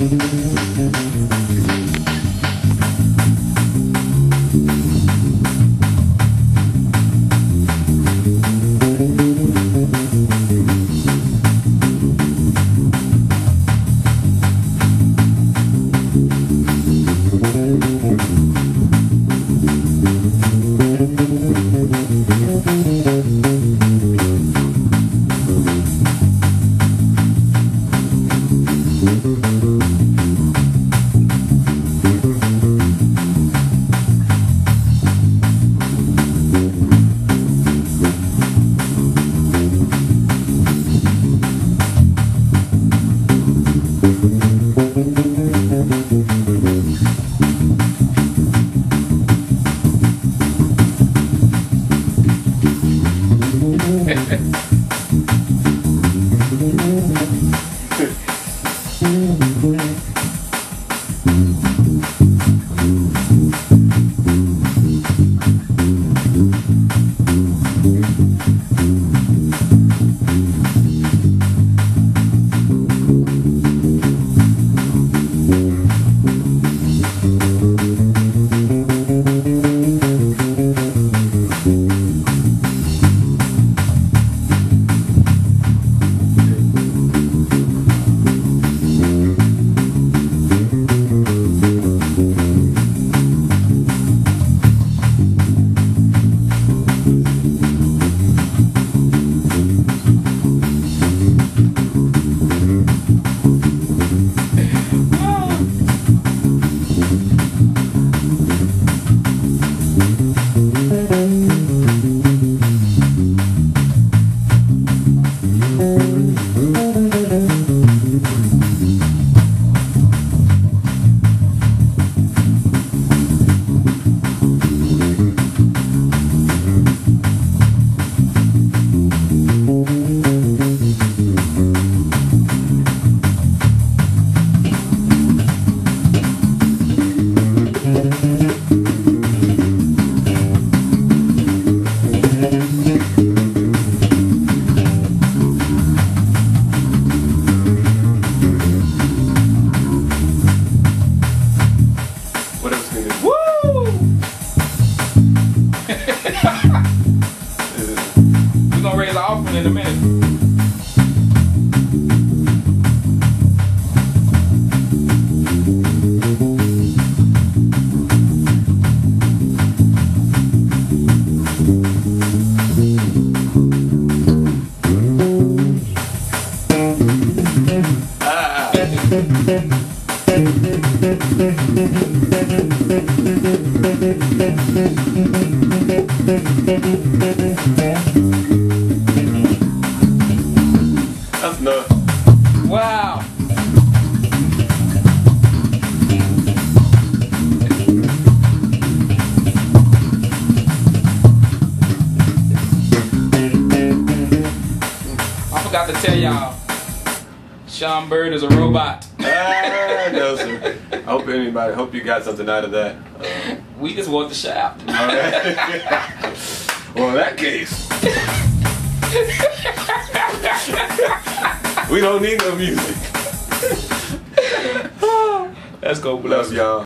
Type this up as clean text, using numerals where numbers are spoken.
We're gonna raise the offering in a minute. That's nuts. Wow. I forgot to tell y'all, Sean Byrd is a robot. No, sir. I hope you got something out of that. We just want the shout. All right. Well, in that case, we don't need no music. Let's go, bless Love y'all.